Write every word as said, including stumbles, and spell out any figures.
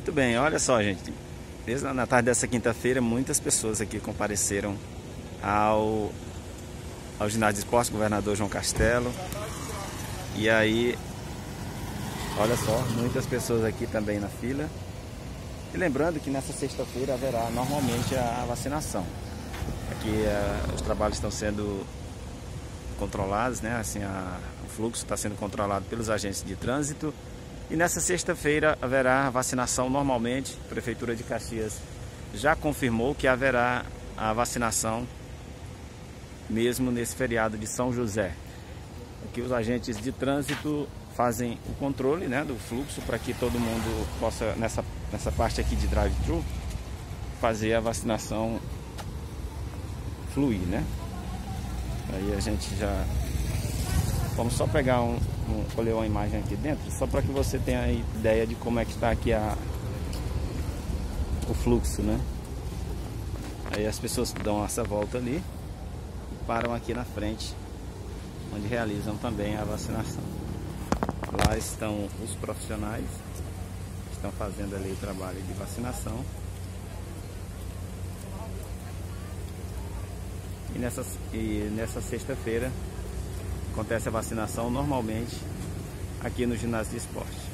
Muito bem, olha só, gente. Desde na tarde dessa quinta-feira, muitas pessoas aqui compareceram ao, ao ginásio de esporte Governador João Castelo. E aí, olha só, muitas pessoas aqui também na fila. E lembrando que nessa sexta-feira haverá normalmente a vacinação. Aqui uh, os trabalhos estão sendo controlados, né? Assim, a, o fluxo está sendo controlado pelos agentes de trânsito. E nessa sexta-feira haverá vacinação normalmente. A Prefeitura de Caxias já confirmou que haverá a vacinação mesmo nesse feriado de São José. Aqui os agentes de trânsito fazem o controle, né, do fluxo para que todo mundo possa, nessa, nessa parte aqui de drive-thru, fazer a vacinação fluir, né? Aí a gente já... Vamos só pegar um, um colher uma imagem aqui dentro, só para que você tenha a ideia de como é que está aqui a, o fluxo, né? Aí as pessoas dão essa volta ali e param aqui na frente, onde realizam também a vacinação. Lá estão os profissionais que estão fazendo ali o trabalho de vacinação. E nessa, e nessa sexta-feira acontece a vacinação normalmente aqui no ginásio de esporte.